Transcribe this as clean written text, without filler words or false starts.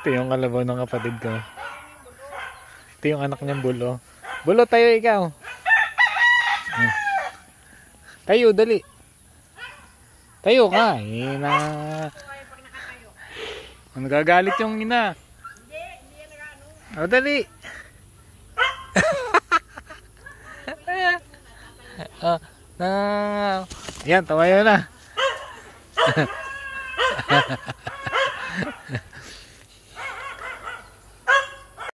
Ito yung kalabaw ng kapatid ko. Ito yung anak niyang Bulo. Bulo, tayo ikaw. Tayo, dali. Tayo ka. Nagagalit yung ina. O, dali. Yan, tawayo na.